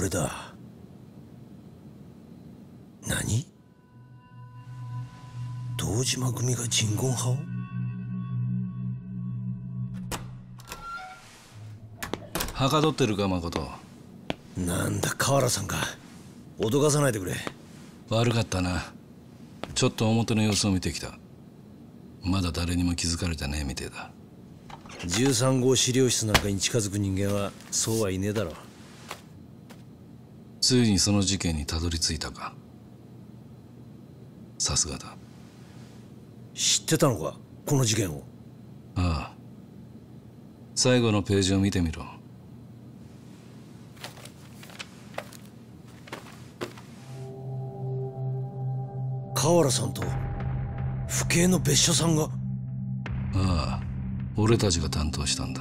れだ。何？堂島組がジンゴン派を？ はかどってるか誠。 なんだ河原さんか。脅かさないでくれ。 悪かったな。ちょっと表の様子を見てきた。まだ誰にも気づかれてねえみてえだ。 13号資料室なんかに近づく人間はそうはいねえだろ。 ついにその事件にたどり着いたか。さすがだ。 知ってたのかこの事件を？ ああ。最後のページを見てみろ。 河原さんと府警の別所さんが？ ああ、俺たちが担当したんだ。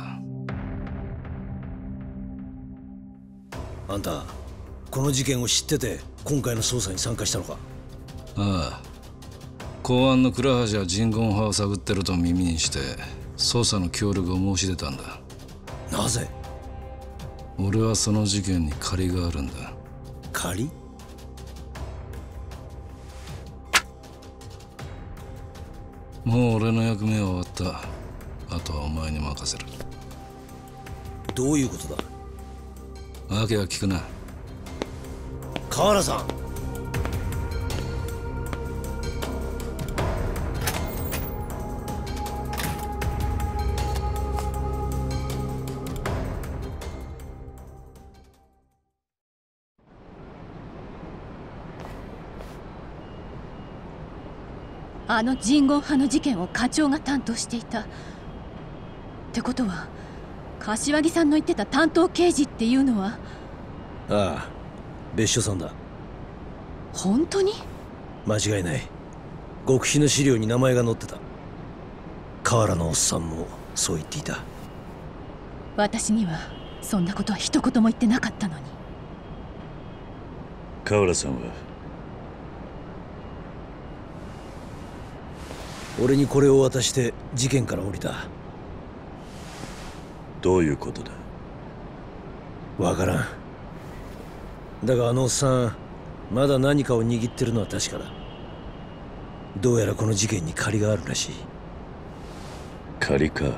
あんたこの事件を知ってて今回の捜査に参加したのか？ ああ。公安の倉橋はジンゴン派を探ってると耳にして捜査の協力を申し出たんだ。 なぜ？ 俺はその事件に借りがあるんだ。 借り？ もう俺の役目は終わった。あとはお前に任せる。 どういうことだ？ 訳は聞くな。 河原さん。 あのジンゴン派の事件を課長が担当していたってことは、柏木さんの言ってた担当刑事っていうのは？ ああ、別所さんだ。 本当に？ 間違いない。極秘の資料に名前が載ってた。河原のおっさんもそう言っていた。 私にはそんなことは一言も言ってなかったのに。 河原さんは？ 俺にこれを渡して事件から降りた。 どういうことだ？ わからん。だがあのおっさんまだ何かを握ってるのは確かだ。どうやらこの事件に借りがあるらしい。 借りか。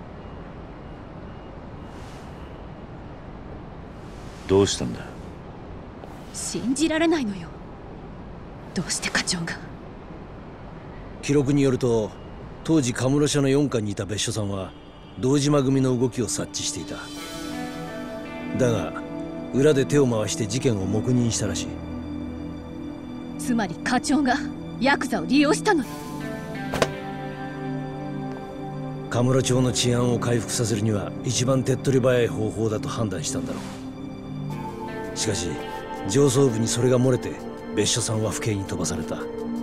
どうしたんだ？ 信じられないのよ。どうして課長が？ 記録によると当時カムロ社の4課にいた別所さんは堂島組の動きを察知していた。だが裏で手を回して事件を黙認したらしい。 つまり課長がヤクザを利用したのね。 カムロ町の治安を回復させるには一番手っ取り早い方法だと判断したんだろう。しかし上層部にそれが漏れて別所さんは府警に飛ばされた。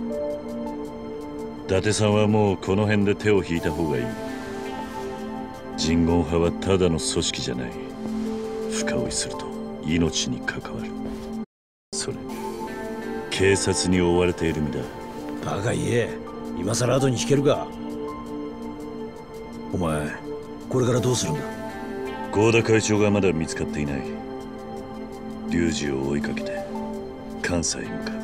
伊達さんはもうこの辺で手を引いた方がいい。ジンゴン派はただの組織じゃない。深追いすると命に関わる。それ警察に追われている身だ。 バカ言え。今さら後に引けるか。お前これからどうするんだ？ 合田会長がまだ見つかっていない。龍二を追いかけて関西へ向かう。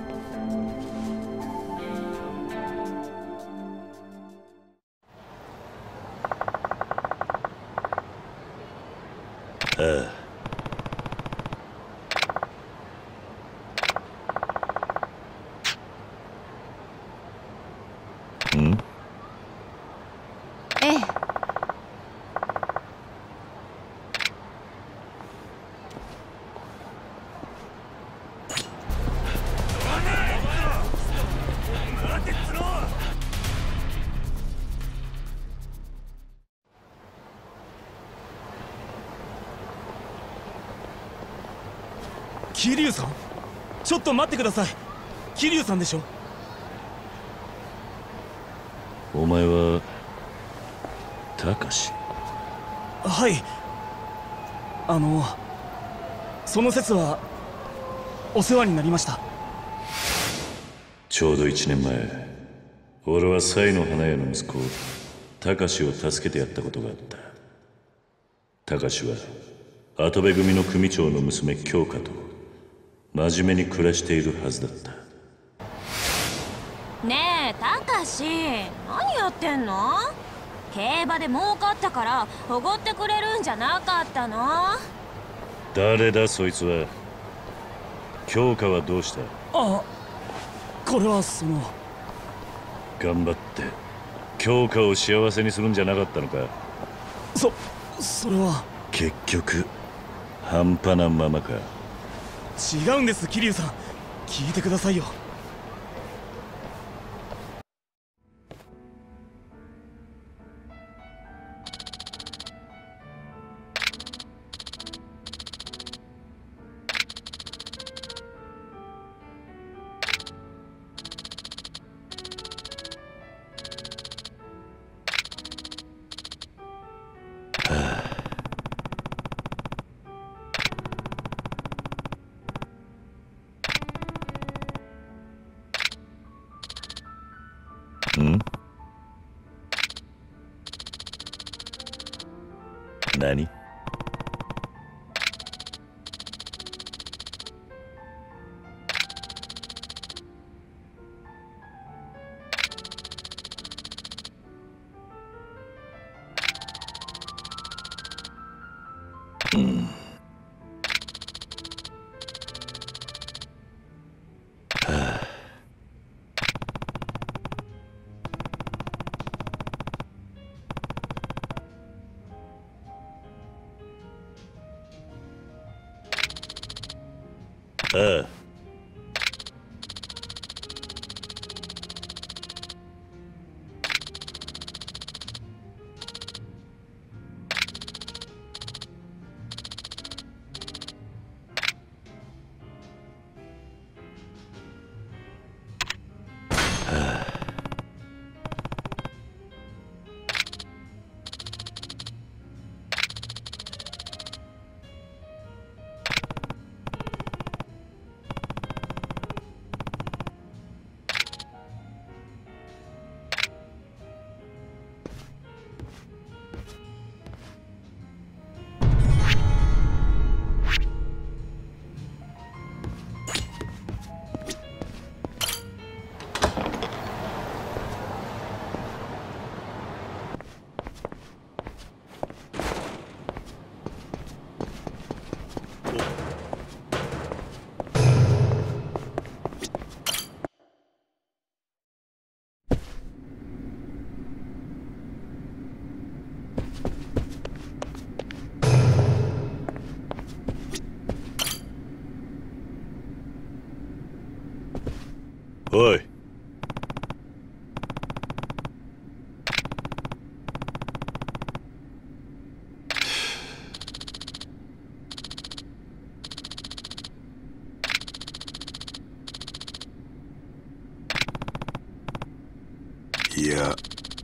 ああ。 ええ。 桐生さん、ちょっと待ってください。桐生さんでしょ？ お前は高志？ はい。その説はお世話になりました。 ちょうど1年前、俺は賽の花屋の息子高志を助けてやったことがあった。高志は跡部組の組長の娘京香と真面目に暮らしているはずだった。 ねえたかし、何やってんの？競馬で儲かったからおごってくれるんじゃなかったの？ 誰だそいつは。強化はどうした？ あ、これは頑張って強化を幸せにするんじゃなかったのか。 それは結局半端なままか。 違うんです。桐生さん、聞いてくださいよ。 ん？何？ああ。おい。いや。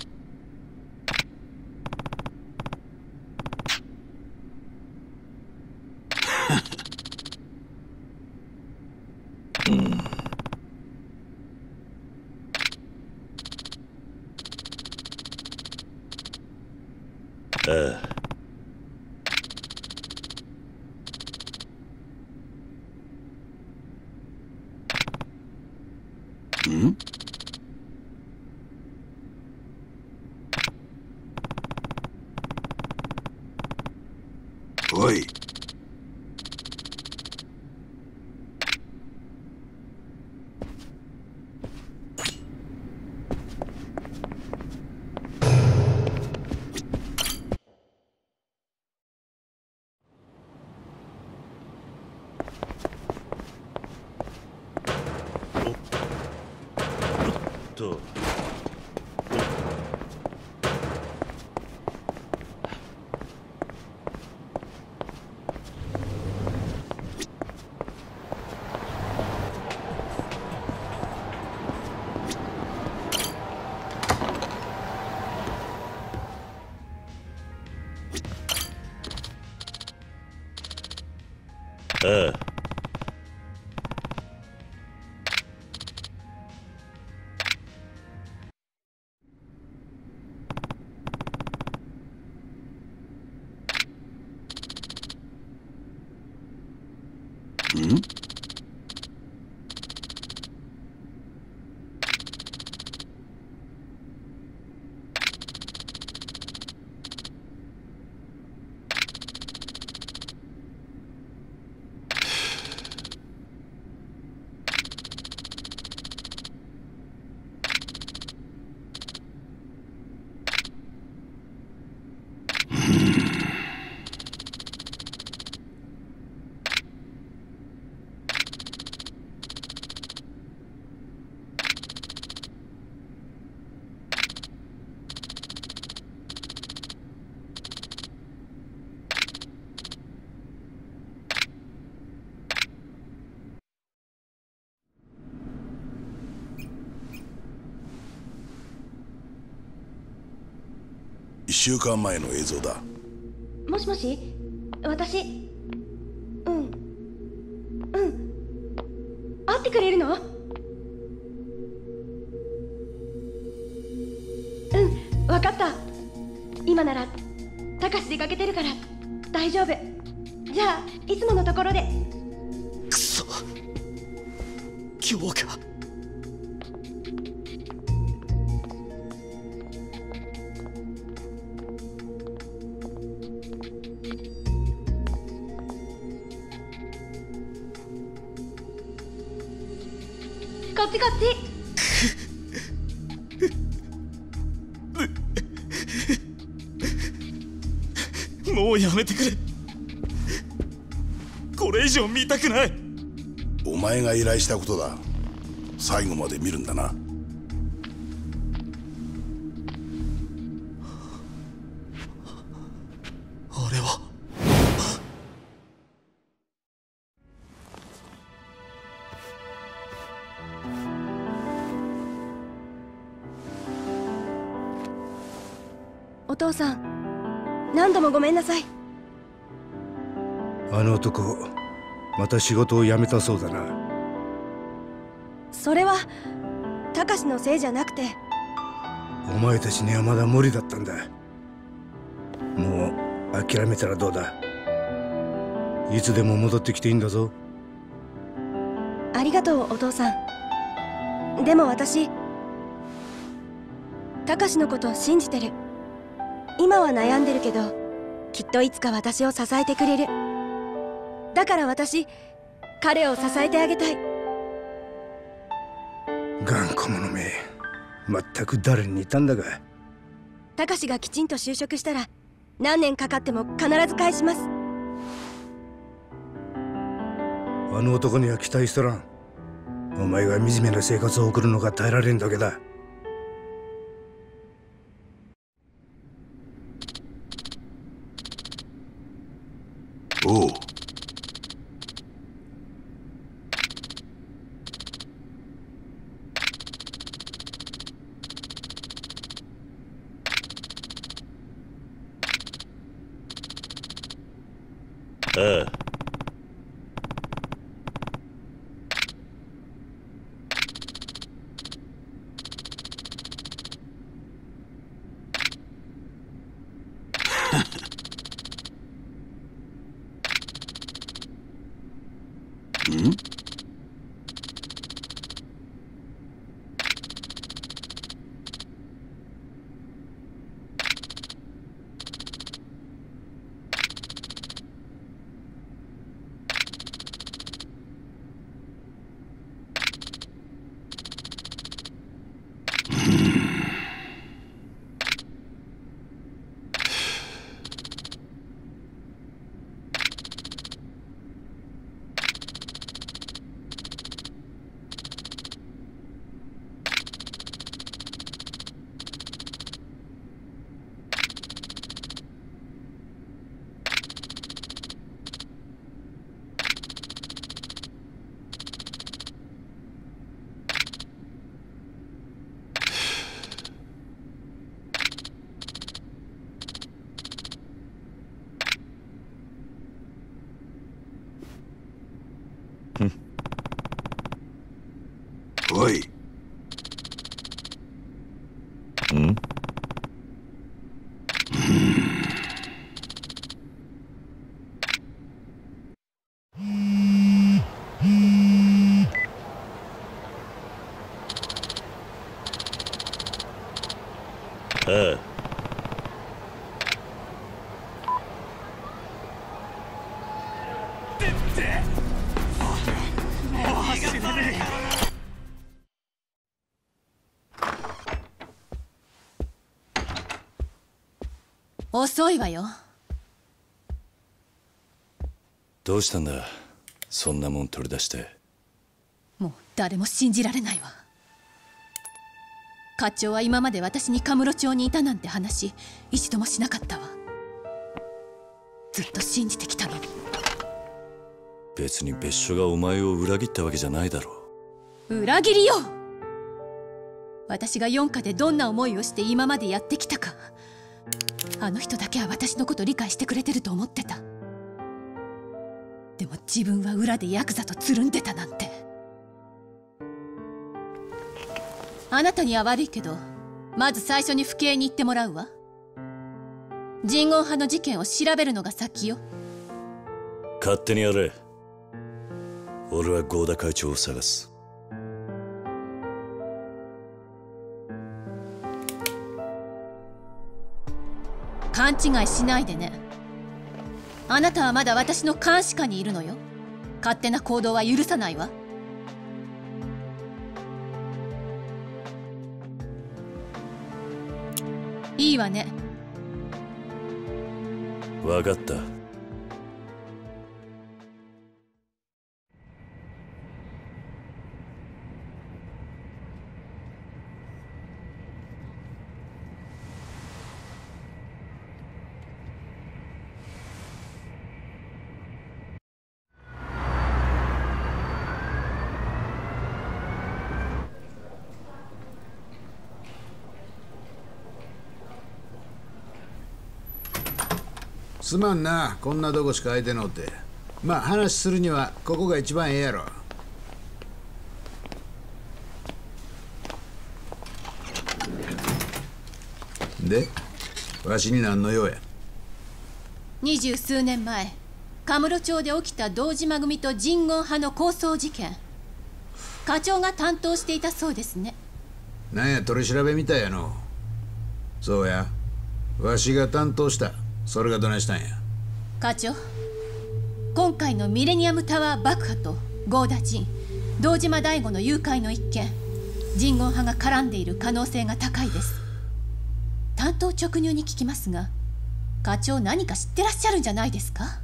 ああ。ん？おい。ああ。ん？ 1週間前の映像だ。 もしもし、私会ってくれるの？分かった。今ならたかし出かけてるから大丈夫。じゃあいつものところで。 くそ、今日か。 こっちこっち。 もうやめてくれ。これ以上見たくない。 お前が依頼したことだ。最後まで見るんだな。 あれは。 お父さん、何度もごめんなさい。 あの男、また仕事を辞めたそうだな。 それはたかしのせいじゃなくて、 お前たちにはまだ無理だったんだ。もう諦めたらどうだ。いつでも戻ってきていいんだぞ。 ありがとうお父さん。でも私、たかしのことを信じてる。今は悩んでるけど、きっといつか私を支えてくれる。だから私、彼を支えてあげたい。 頑固者め、まったく誰に似たんだが。 たかしがきちんと就職したら、何年かかっても必ず返します。 あの男には期待しとらん。お前が惨めな生活を送るのが耐えられんだけだ。 おう。 ああ。 ん？おい。 ん？ああ。 遅いわよ。 どうしたんだ、そんなもん取り出して。 もう誰も信じられないわ。課長は今まで私にカムロ町にいたなんて話一度もしなかったわ。ずっと信じてきたのに。 別に別所がお前を裏切ったわけじゃないだろう。裏切りよ。私が四課でどんな思いをして今までやってきたか、 あの人だけは私のこと理解してくれてると思ってた。でも自分は裏でヤクザとつるんでたなんて。あなたには悪いけど、まず最初に府警に行ってもらうわ。人言派の事件を調べるのが先よ。 勝手にやれ。俺は合田会長を探す。 勘違いしないでね。あなたはまだ私の監視下にいるのよ。勝手な行動は許さないわ。いいわね。 分かった。 すまんな、こんなとこしか空いてのって。まあ話するにはここが一番ええやろ。で、わしに何の用や。 20数年前、カムロ町で起きた堂島組と人言派の抗争事件、課長が担当していたそうですね。 なんや取り調べみたいやの。そうや、わしが担当した。それがどないしたんや。 課長、今回のミレニアムタワー爆破と合田陣、堂島大吾の誘拐の一件、人言派が絡んでいる可能性が高いです。担当直入に聞きますが、課長何か知ってらっしゃるんじゃないですか？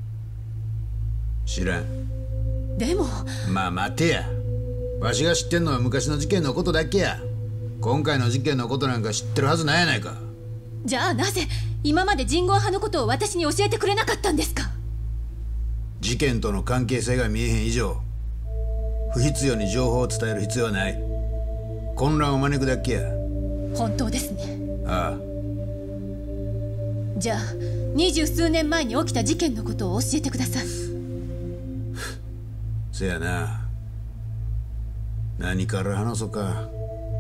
知らん。 でもまあ待てや。わしが知ってんのは昔の事件のことだけや。今回の事件のことなんか知ってるはずないやないか。 じゃあなぜ今まで人言派のことを私に教えてくれなかったんですか？ 事件との関係性が見えへん以上、不必要に情報を伝える必要はない。混乱を招くだけや。 本当ですね。 ああ。 じゃあ20数年前に起きた事件のことを教えてください。 せやな。何から話そうか。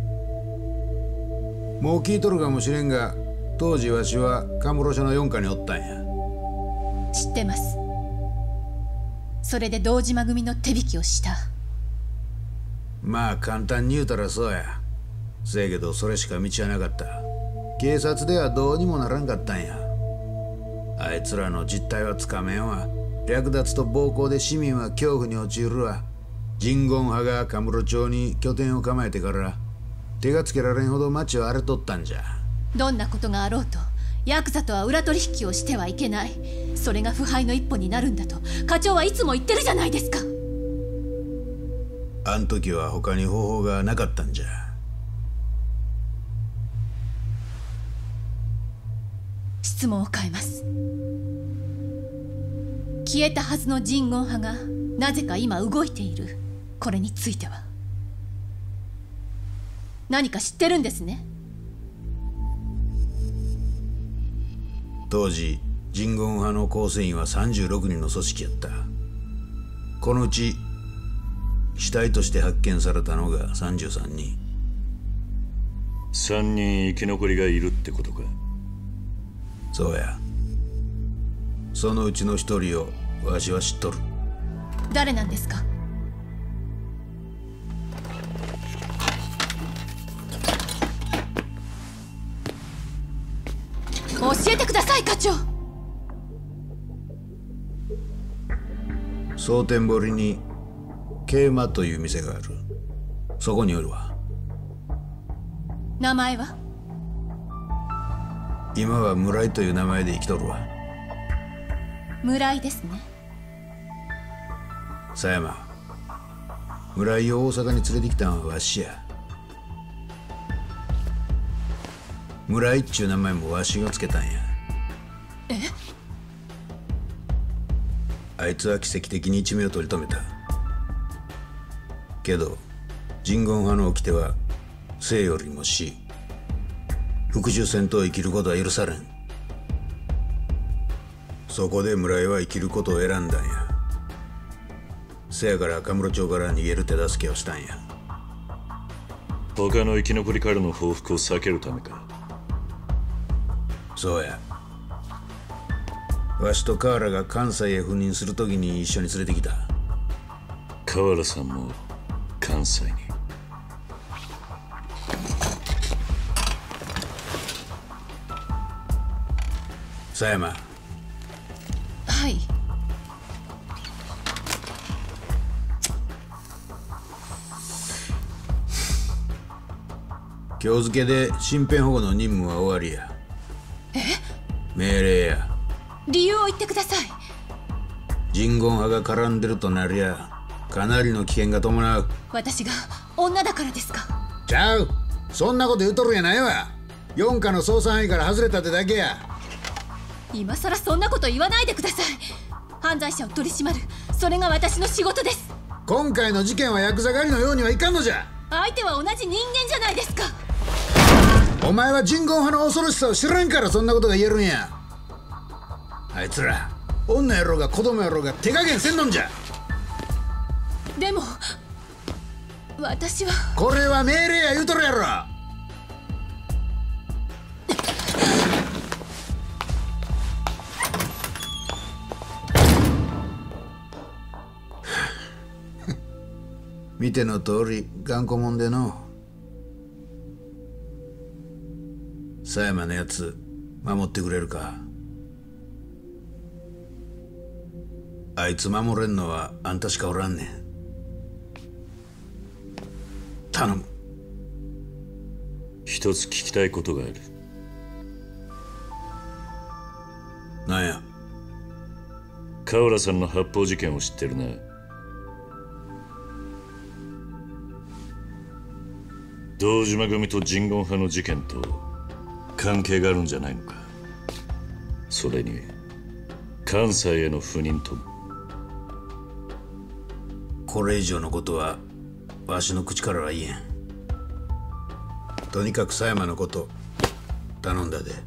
もう聞いとるかもしれんが、当時わしはカムロ署の4課におったんや。 知ってます。それで堂島組の手引きをした。 まあ簡単に言うたらそうや。せやけどそれしか道はなかった。警察ではどうにもならんかったんや。あいつらの実態はつかめんわ。略奪と暴行で市民は恐怖に陥るわ。人言派がカムロ町に拠点を構えてから手がつけられんほど町は荒れとったんじゃ。 どんなことがあろうとヤクザとは裏取引をしてはいけない。それが腐敗の一歩になるんだと課長はいつも言ってるじゃないですか。 あん時は他に方法がなかったんじゃ。 質問を変えます。消えたはずの人言派がなぜか今動いている、これについては何か知ってるんですね？ 当時人言派の構成員は36人の組織やった。このうち死体として発見されたのが33人。 3人生き残りがいるってことか。 そうや。そのうちの1人をわしは知っとる。 誰なんですか？教えてください課長。 蒼天堀に桂馬という店がある。そこにおるわ。 名前は？ 今は村井という名前で生きとるわ。 村井ですね。 狭山、村井を大阪に連れてきたんはわしや。村井っちゅう名前もわしがつけたんや。 え？ あいつは奇跡的に一命を取り留めた。けど人言派の掟は生よりも死、復讐戦闘を生きることは許されん。 そこで村井は生きることを選んだんや。せやから赤室町から逃げる手助けをしたんや。 他の生き残りからの報復を避けるためか。 そうや。わしと河原が関西へ赴任するときに一緒に連れてきた。 河原さんも関西に。 狭山。 はい。 今日付で身辺保護の任務は終わりや。命令や。 理由を言ってください。 人言派が絡んでるとなりゃかなりの危険が伴う。 私が女だからですか？ ちゃう。そんなこと言うとるんやないわ。四課の捜査範囲から外れたってだけや。 今さらそんなこと言わないでください。犯罪者を取り締まる、それが私の仕事です。 今回の事件はヤクザ狩りのようにはいかんのじゃ。 相手は同じ人間じゃないですか。 お前は人言派の恐ろしさを知らんからそんなことが言えるんや。あいつら女やろうが子供やろうが手加減せんのんじゃ。 でも私は。 これは命令や言うとるやろ。見ての通り頑固もんでの。狭山のやつ守ってくれるか？あいつ守れんのはあんたしかおらんねん。頼む。 一つ聞きたいことがある。 なんや？ 河原さんの発砲事件を知ってるな。堂島組と人言派の事件と関係があるんじゃないのか。それに関西への赴任とも。 これ以上のことはわしの口からは言えん。とにかく狭山のこと頼んだで。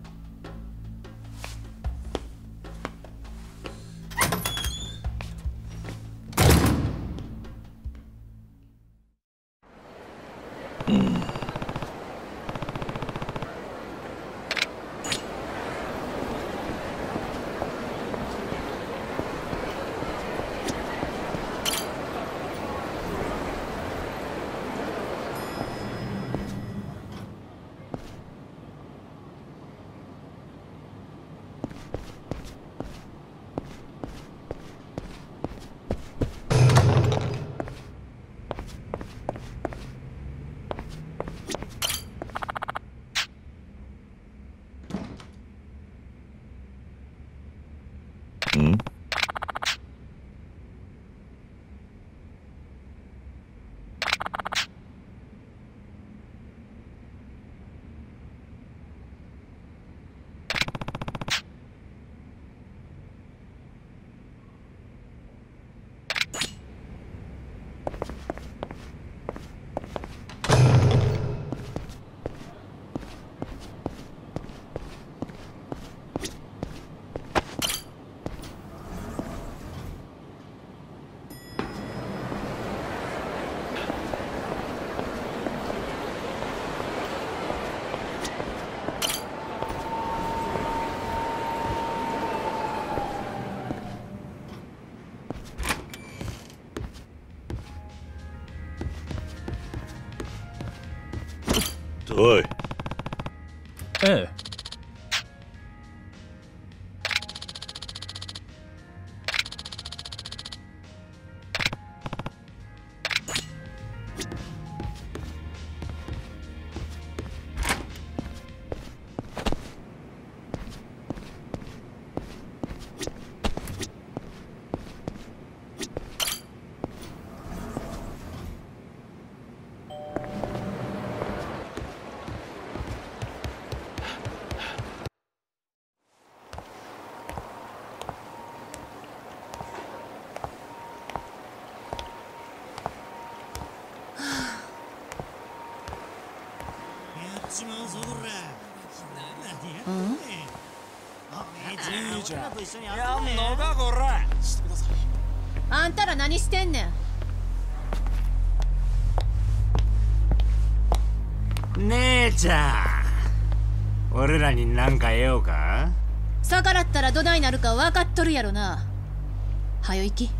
おい。 ええ。 じいちゃんやんのかこら。してください。 あんたら何してんねん。姉ちゃん、俺らに何か得ようか。 逆らったらどないなるか分かっとるやろな。はよ行き。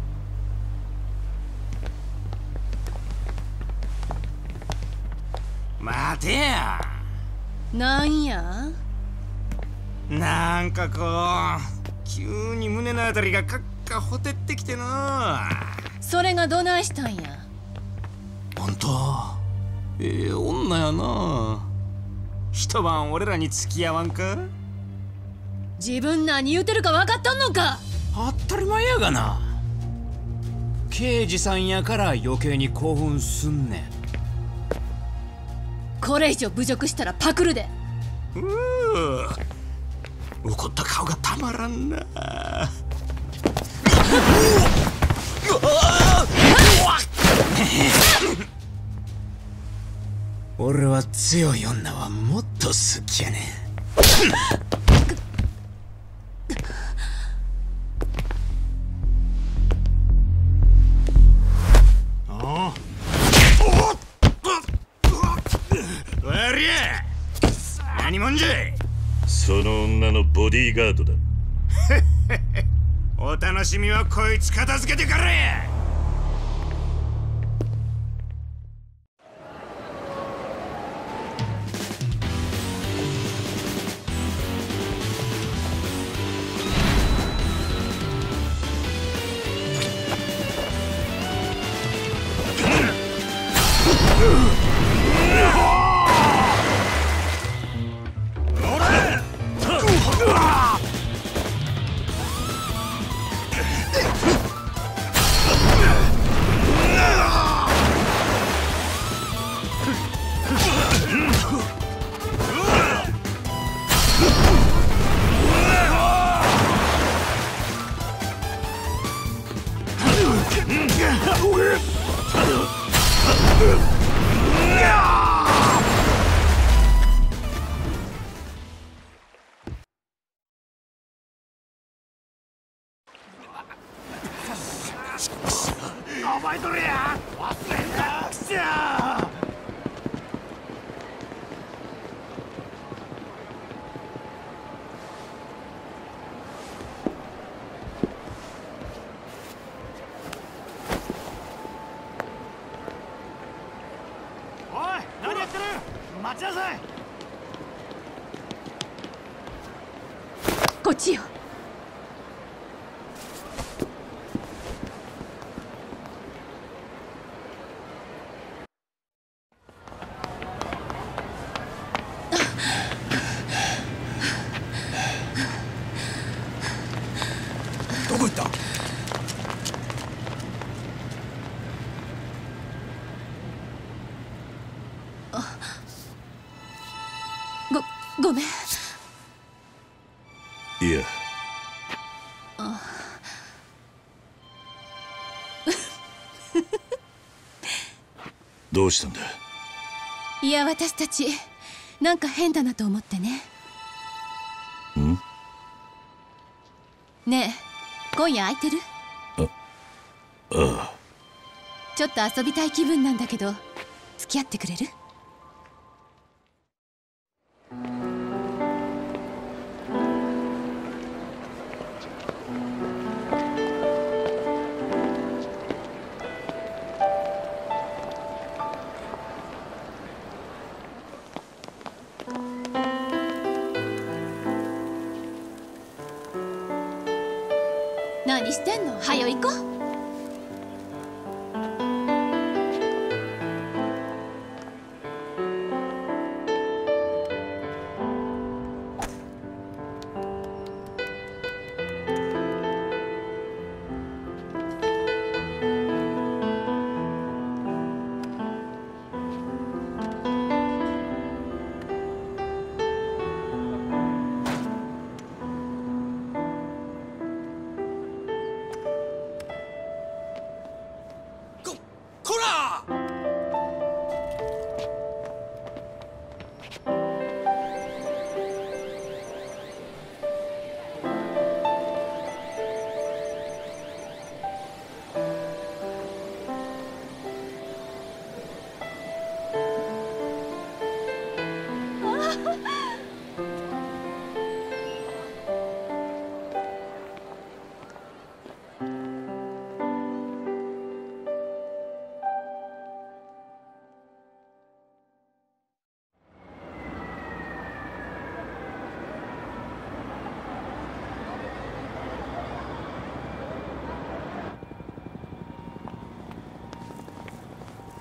待てや。 なんや。 なんかこう急に胸のあたりがカッカほてってきてな。 それがどないしたんや。 ほんと女やな。一晩俺らに付き合わんか。 自分何言うてるか分かっとんのか。 当たり前やがな。刑事さんやから余計に興奮すんねん。 これ以上侮辱したらパクるで。 怒った顔がたまらんな。俺は強い女はもっと好きやねん。何もんじゃい。 その女のボディーガードだ。 お楽しみはこいつ片付けてからや。覚えとれや。忘れんな。くしゃおい、何やってる。待ちなさい。 こっちよ。 どこ行った。 ごめん。 いや、どうしたんだ。 いや、私たちなんか変だなと思ってね。 ん？ ねえ、今夜空いてる？ ああ。 ちょっと遊びたい気分なんだけど、付き合ってくれる？何してんの？はよ行こう。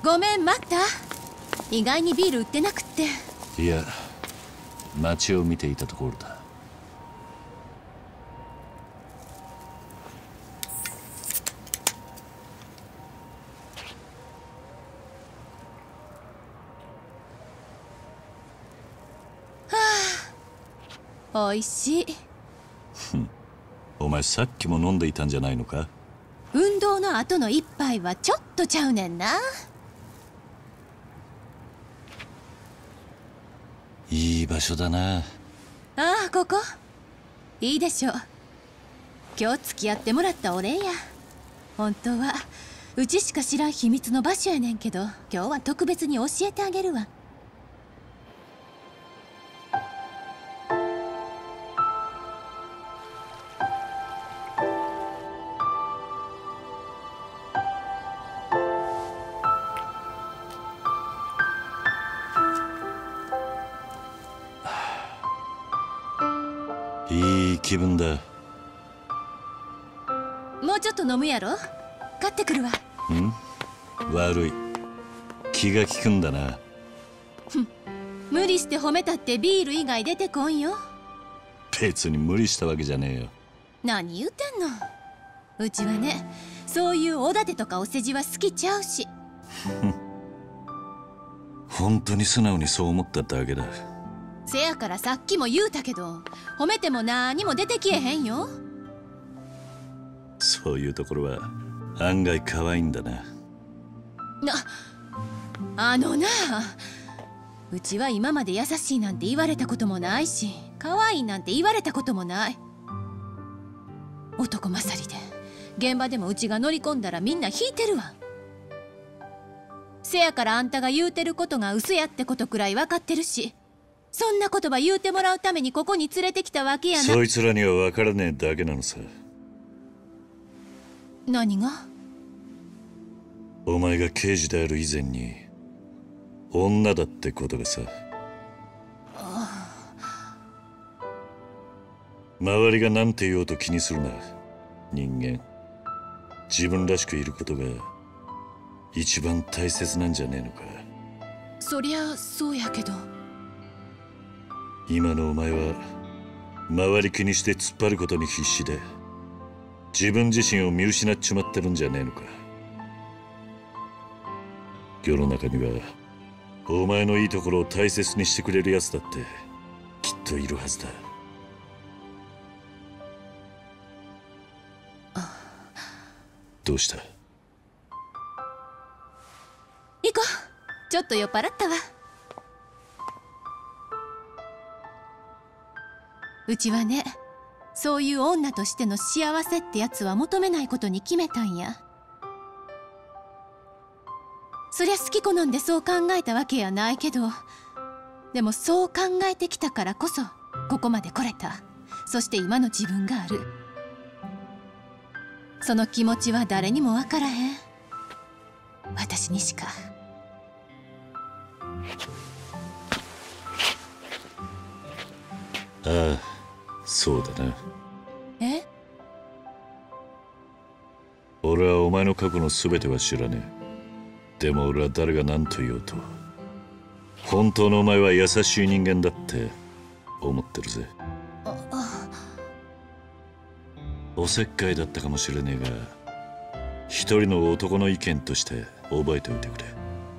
ごめん待った。意外にビール売ってなくって。 いや、街を見ていたところだ。 おいしい。 お前さっきも飲んでいたんじゃないのか？ 運動の後の一杯はちょっとちゃうねんな。 いい場所だな。 ああ、ここいいでしょう。今日付き合ってもらったお礼や。本当はうちしか知らん秘密の場所やねんけど、今日は特別に教えてあげるわ。 いい気分だ。 もうちょっと飲むやろ。買ってくるわ。 悪い。気が利くんだな。 無理して褒めたってビール以外出てこんよ。 別に無理したわけじゃねえよ。 何言うてんの。うちはね、そういうおだてとかお世辞は好きちゃうし。 本当に素直にそう思っただけだ。 せやからさっきも言うたけど、褒めても何も出てきえへんよ。 そういうところは案外可愛いんだな。 うちは今まで優しいなんて言われたこともないし、可愛いなんて言われたこともない。男勝りで現場でもうちが乗り込んだらみんな引いてるわ。せやからあんたが言うてることが嘘やってことくらい分かってるし、そんな言葉言うてもらうためにここに連れてきたわけやな。 そいつらには分からねえだけなのさ。 何が？ お前が刑事である以前に女だってことがさ。周りが何て言おうと気にするな。人間、自分らしくいることが一番大切なんじゃねえのか。 そりゃそうやけど。 今のお前は周り気にして突っ張ることに必死で自分自身を見失っちまってるんじゃねえのか。世の中にはお前のいいところを大切にしてくれるやつだってきっといるはずだ。どうした？ 行こう。ちょっと酔っ払ったわ。うちはね、そういう女としての幸せってやつは求めないことに決めたんや。そりゃ好き好んでそう考えたわけやないけど、でもそう考えてきたからこそここまで来れた。そして今の自分がある。その気持ちは誰にも分からへん。私にしか。 ああ、そうだな。 え？ 俺はお前の過去の全ては知らねえ。でも俺は誰が何と言おうと本当のお前は優しい人間だって思ってるぜ。おせっかいだったかもしれねえが、一人の男の意見として覚えておいてくれ。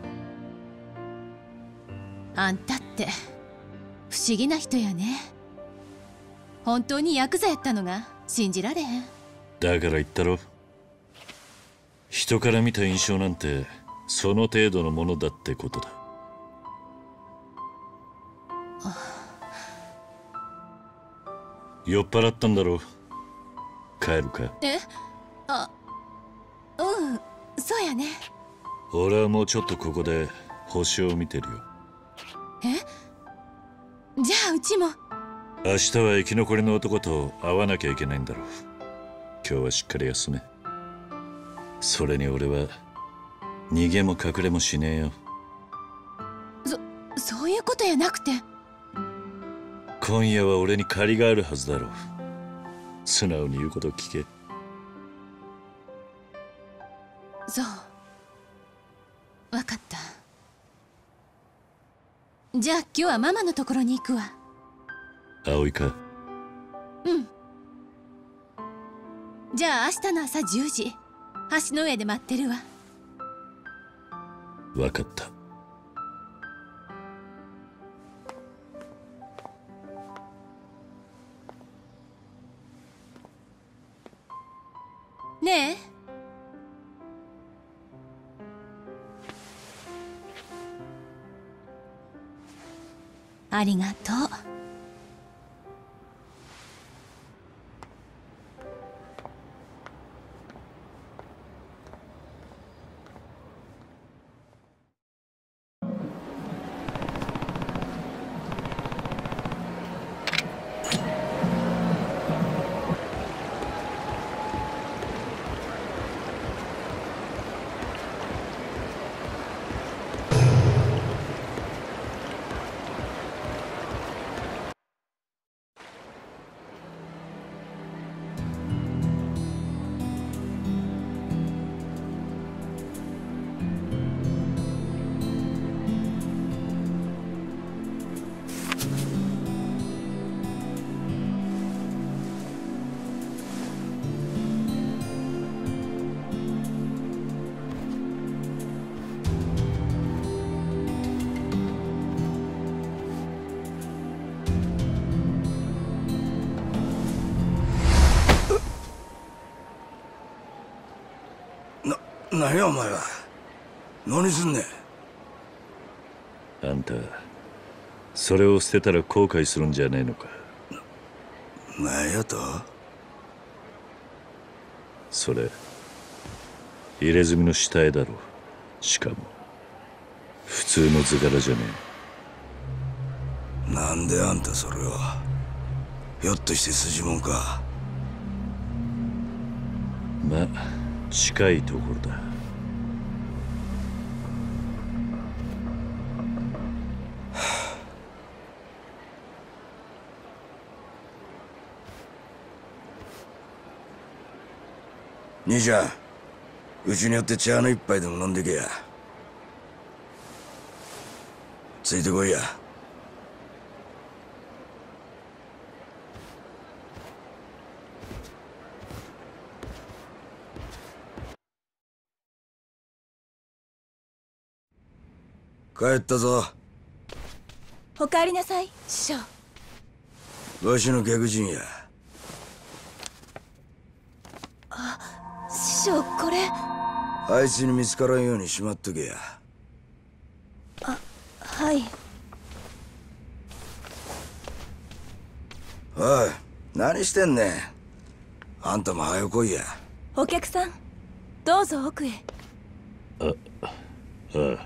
あんたって不思議な人やね。本当にヤクザやったのが信じられへん。 だから言ったろ、人から見た印象なんてその程度のものだってことだ。酔っ払ったんだろう。帰るか？ え？そうやね。 俺はもうちょっとここで星を見てるよ。 え？じゃあうちも。 明日は生き残りの男と会わなきゃいけないんだろう。今日はしっかり休め。それに俺は逃げも隠れもしねえよ。 そういうことやなくて。 今夜は俺に借りがあるはずだろう。素直に言うことを聞け。 そう、分かった。 日はママのところに行くわ。 葵か。 うん。じゃあ明日の朝10時、橋の上で待ってるわ。 分かった。 ねえ、ありがとう。 何やお前は。何すんねん。 あんたそれを捨てたら後悔するんじゃねえのか。 何やと。 それ入れ墨の下絵だろ。しかも普通の図柄じゃねえ。なんであんたそれを。ひょっとして筋もんか。 まあ近いところだ。 兄ちゃん、うちによって茶の一杯でも飲んでけや。ついてこいや。帰ったぞ。 お帰りなさい、師匠。 わしの客人や。 師匠、これ。 あいつに見つからんようにしまっとけや。 はい。 おい、何してんねん。あんたも早来いや。 お客さん、どうぞ奥へ。 ああ。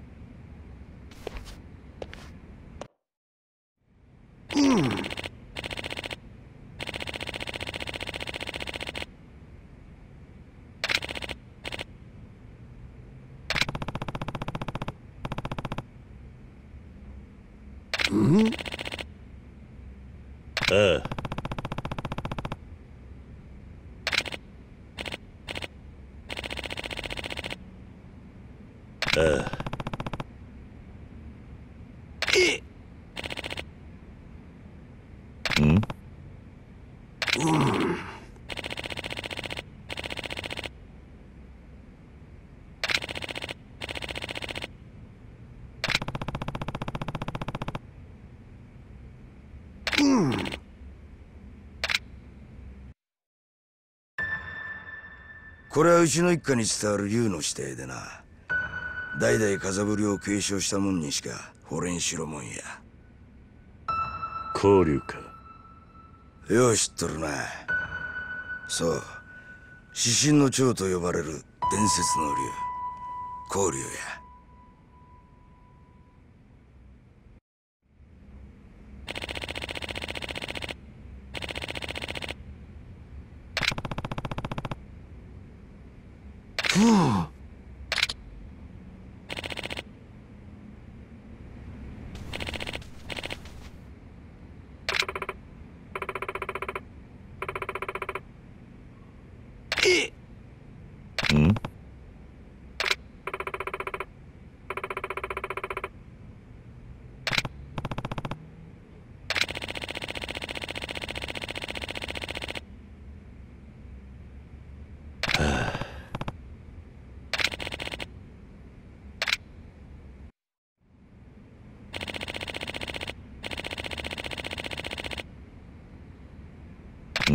ああ。ああ。 これはうちの一家に伝わる竜の指定でな。代々風振りを継承したもんにしか惚れんしろもんや。 光竜か。 よう知っとるな。そう、獅子の長と呼ばれる伝説の竜、光竜や。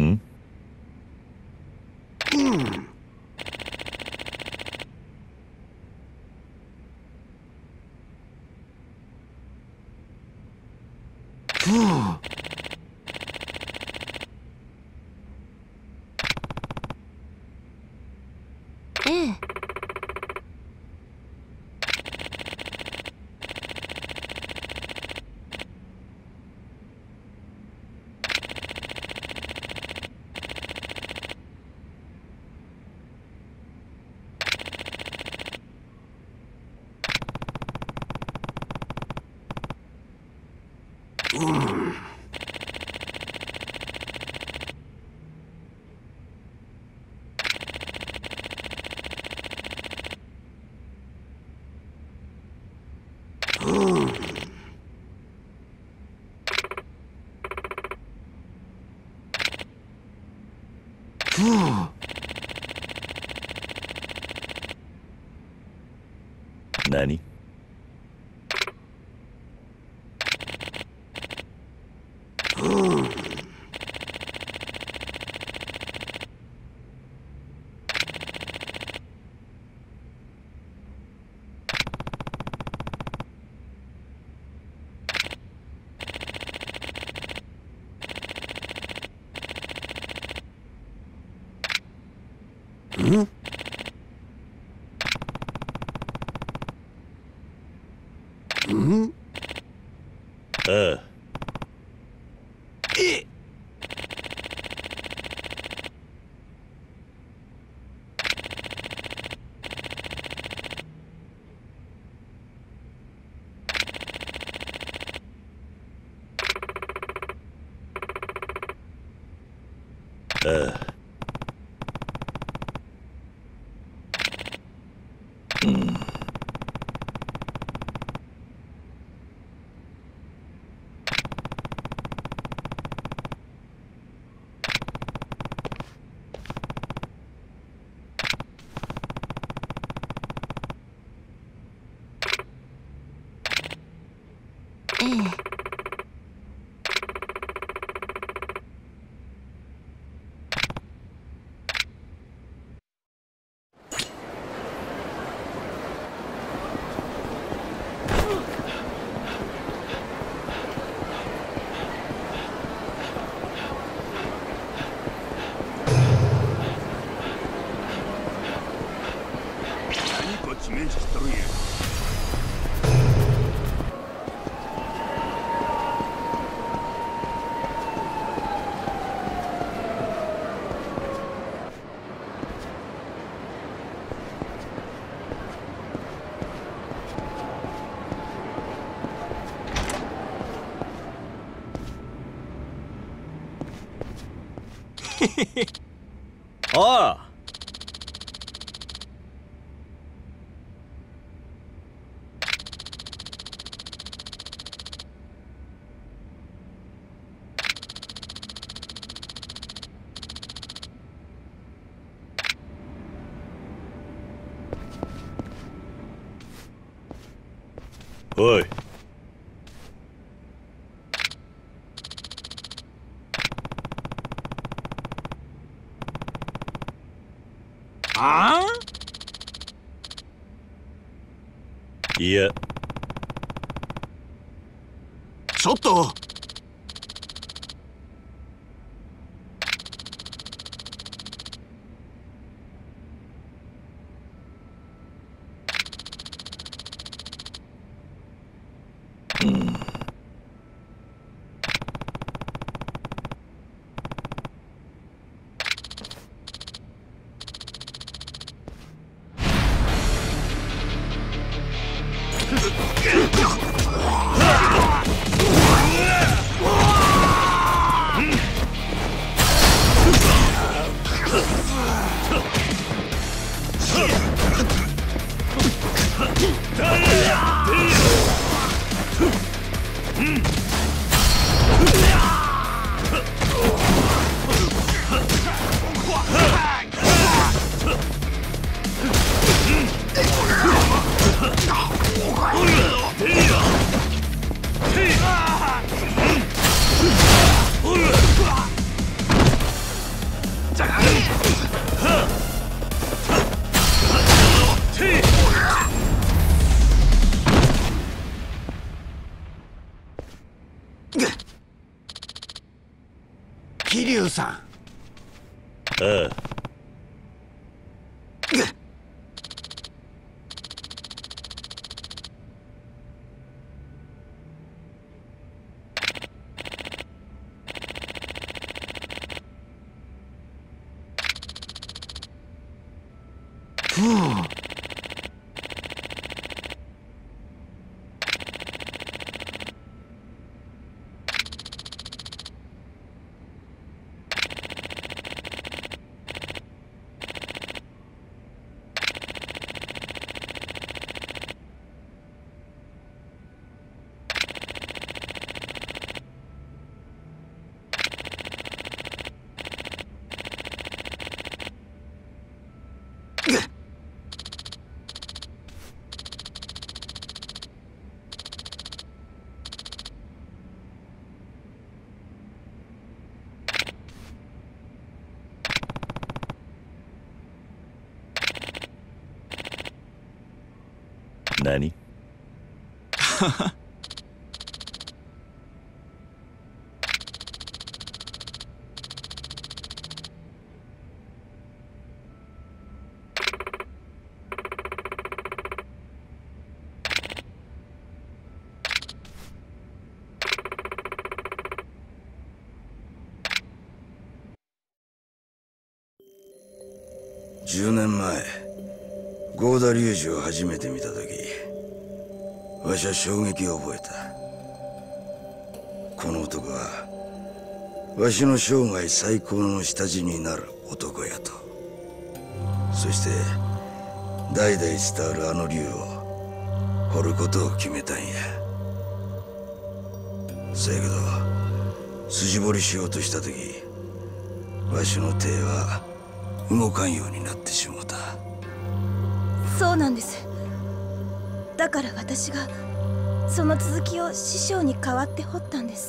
ん？ ええ。 何？ああ。ああ。 ええ。 こっち面識しとるんや。 おう。 おい。 ああ？ いや。 ちょっと。 桐生さん。 ああ。何 10年前合田隆二を初めて見た時、わしは衝撃を覚えた。この男はわしの生涯最高の下地になる男やと。そして代々伝わるあの竜を掘ることを決めたんや。そやけど筋彫りしようとした時、わしの手は動かんようになってしもうた。 そうなんです。だから私がその続きを師匠に代わって彫ったんです。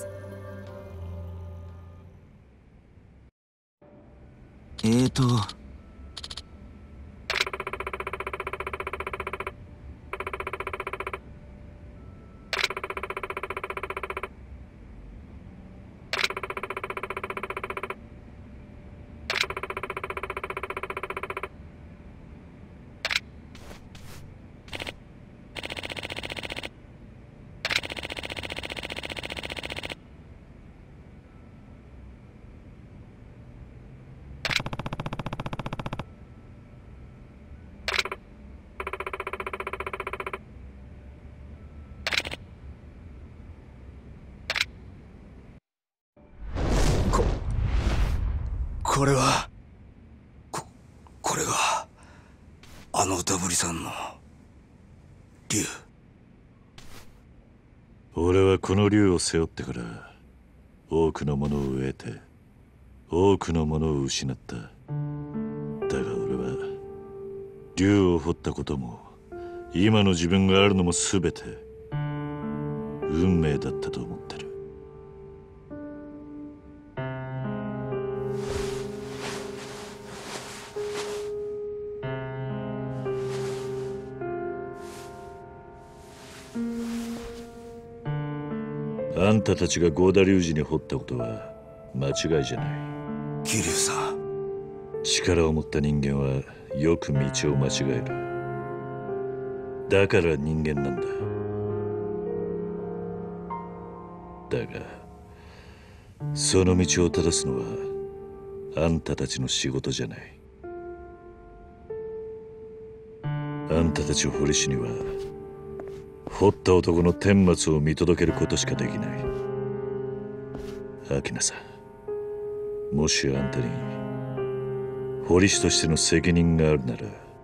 これがあのダブリさんの竜。 俺はこの竜を背負ってから多くのものを得て多くのものを失った。だが俺は竜を掘ったことも今の自分があるのも全て運命だったと思ってる。あんたたちが合田隆二に掘ったことは間違いじゃない。 桐生さん、 力を持った人間はよく道を間違える。だから人間なんだ。だがその道を正すのはあんたたちの仕事じゃない。あんたたちを堀氏には掘った男の顛末を見届けることしかできない。秋菜さん、もしあんたに堀氏としての責任があるなら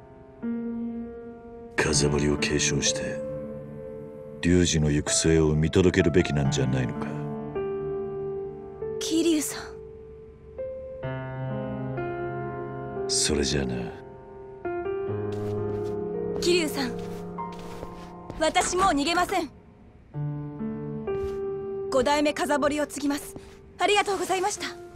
風堀を継承して龍二の行く末を見届けるべきなんじゃないのか。 桐生さん、それじゃあな。 桐生さん、私もう逃げません。5代目風堀を継ぎます。ありがとうございました。